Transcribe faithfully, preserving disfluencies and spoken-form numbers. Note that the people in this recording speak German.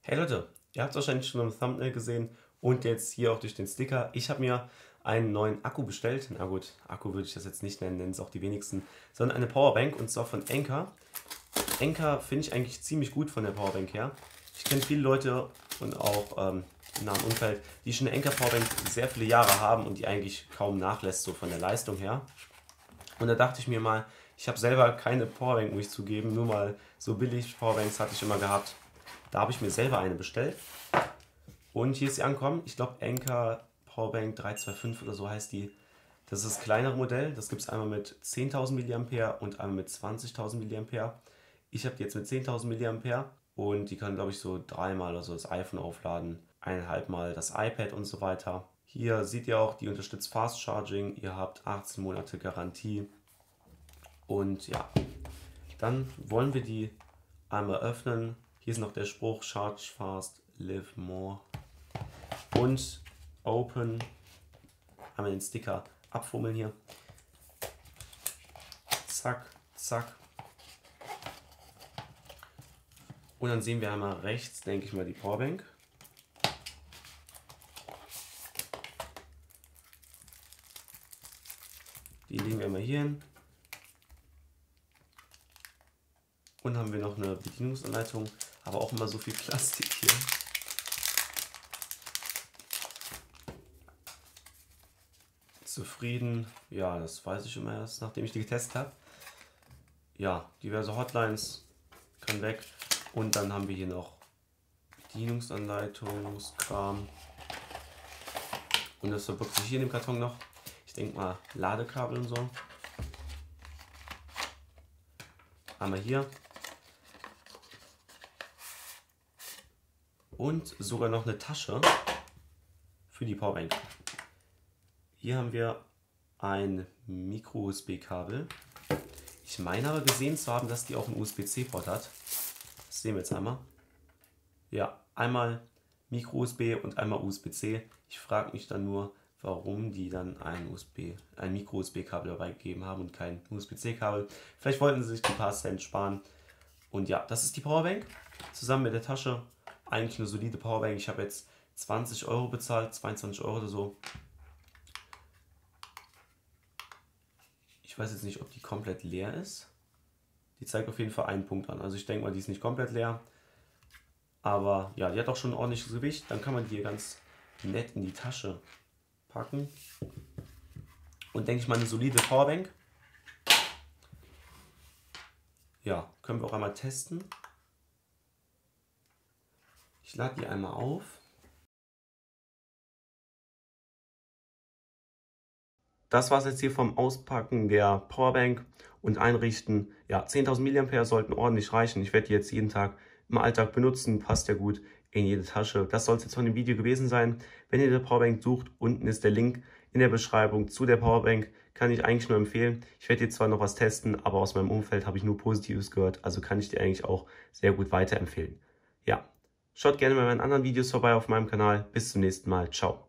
Hey Leute, ihr habt es wahrscheinlich schon im Thumbnail gesehen und jetzt hier auch durch den Sticker. Ich habe mir einen neuen Akku bestellt. Na gut, Akku würde ich das jetzt nicht nennen, nennen es auch die wenigsten, sondern eine Powerbank und zwar von Anker. Anker finde ich eigentlich ziemlich gut von der Powerbank her. Ich kenne viele Leute und auch ähm, im nahen Umfeld, die schon eine Anker Powerbank sehr viele Jahre haben und die eigentlich kaum nachlässt, so von der Leistung her. Und da dachte ich mir mal, ich habe selber keine Powerbank, muss ich zugeben, nur mal so billig Powerbanks hatte ich immer gehabt. Da habe ich mir selber eine bestellt und hier ist sie angekommen. Ich glaube Anker Powerbank drei zwei fünf oder so heißt die. Das ist das kleinere Modell. Das gibt es einmal mit zehntausend Milliampere und einmal mit zwanzigtausend Milliampere. Ich habe die jetzt mit zehntausend Milliampere und die kann, glaube ich, so dreimal oder so das iPhone aufladen, eineinhalb Mal das iPad und so weiter. Hier seht ihr auch, die unterstützt Fast Charging. Ihr habt achtzehn Monate Garantie. Und ja, dann wollen wir die einmal öffnen. Hier ist noch der Spruch Charge fast, live more. Und open. Einmal den Sticker abfummeln hier. Zack, zack. Und dann sehen wir einmal rechts, denke ich mal, die Powerbank. Die legen wir mal hier hin. Und haben wir noch eine Bedienungsanleitung, aber auch immer so viel Plastik hier. Zufrieden? Ja, das weiß ich immer erst, nachdem ich die getestet habe. Ja, diverse Hotlines, kann weg. Und dann haben wir hier noch Bedienungsanleitungskram. Und das verbirgt sich hier in dem Karton noch. Ich denke mal Ladekabel und so. Einmal hier. Und sogar noch eine Tasche für die Powerbank. Hier haben wir ein Micro-U S B-Kabel. Ich meine aber gesehen zu haben, dass die auch einen U S B C-Port hat. Das sehen wir jetzt einmal. Ja, einmal Micro-U S B und einmal U S B C. Ich frage mich dann nur, warum die dann ein, U S B, ein Micro-U S B-Kabel dabei gegeben haben und kein U S B C-Kabel. Vielleicht wollten sie sich die paar Cent sparen. Und ja, das ist die Powerbank. Zusammen mit der Tasche. Eigentlich eine solide Powerbank. Ich habe jetzt zwanzig Euro bezahlt, zweiundzwanzig Euro oder so. Ich weiß jetzt nicht, ob die komplett leer ist. Die zeigt auf jeden Fall einen Punkt an. Also ich denke mal, die ist nicht komplett leer. Aber ja, die hat auch schon ein ordentliches Gewicht. Dann kann man die hier ganz nett in die Tasche packen. Und denke ich mal, eine solide Powerbank. Ja, können wir auch einmal testen. Ich lade die einmal auf. Das war es jetzt hier vom Auspacken der Powerbank und Einrichten. Ja, zehntausend Milliampere sollten ordentlich reichen. Ich werde die jetzt jeden Tag im Alltag benutzen. Passt ja gut in jede Tasche. Das soll es jetzt von dem Video gewesen sein. Wenn ihr eine Powerbank sucht, unten ist der Link in der Beschreibung zu der Powerbank. Kann ich eigentlich nur empfehlen. Ich werde jetzt zwar noch was testen, aber aus meinem Umfeld habe ich nur Positives gehört. Also kann ich die eigentlich auch sehr gut weiterempfehlen. Ja, schaut gerne bei meinen anderen Videos vorbei auf meinem Kanal. Bis zum nächsten Mal. Ciao.